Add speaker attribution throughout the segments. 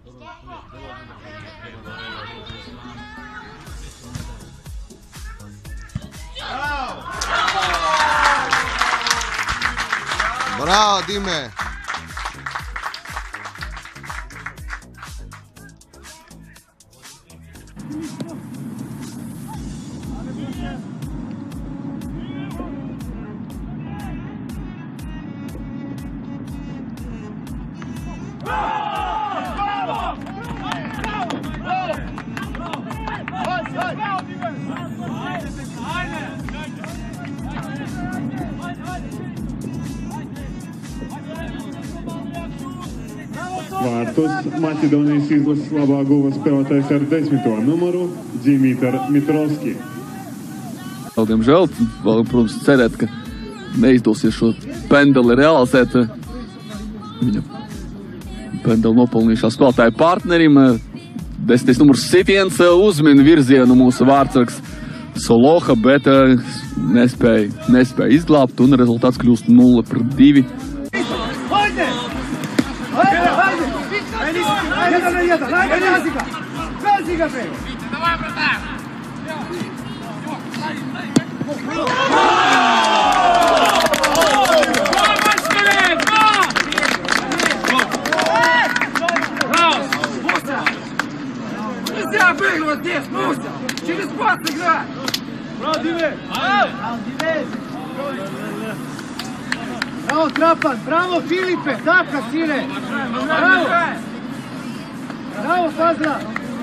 Speaker 1: Bravo, Dime!
Speaker 2: Vārtus Maķedonijas izlases labā guva spēlētājs ar 10. numuru Dimitar Mitrovski.
Speaker 3: Diemžēl, protams, cerēt, ka neizdosies šo pendeli realizēt. Viņa pendeli nopelnījušā spēlētāja partnerim. 10. numurs Sitiens uzmina virzienu mūsu vārdsargs Soloha, bet nespēja izglābt un rezultāts kļūst 0-2.
Speaker 4: Нельзя выигрывать здесь, Муся! Через пас играть! Браво, Диме!
Speaker 5: Bravo, Trapan! Bravo, Filipe! Taka, sine! Bravo! Bravo, Fazla!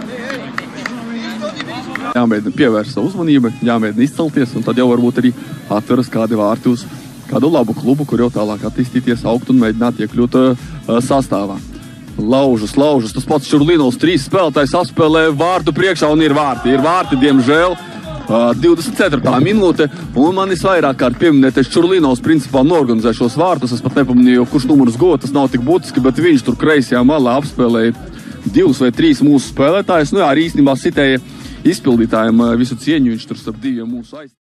Speaker 3: Jāmēģina pievērst savu uzmanību, jāmēģina izcelties, un tad jau varbūt arī atveras kādi vārti uz kādu labu klubu, kur jau tālāk attīstīties, augt un mēģināt iekļūt sastāvā. Laužus, tas pats Čurlinovs, 3 spēlētājs apspēlē vārtu priekšā un ir vārti, diemžēl. 24. minūte, un man visvairāk kārt pieminēties Čurlinovs principā norganizē šos vārtus. Es pat nepamanīju, kurš numurs go, tas nav tik būtiski, bet viņš tur kreisajā malā apspēlēja 2 vai 3 mūsu spēlētājus. Nu jā, arī īstenībā sitēja izpildītājiem visu cieņu, viņš tur starp 2 mūsu aiz.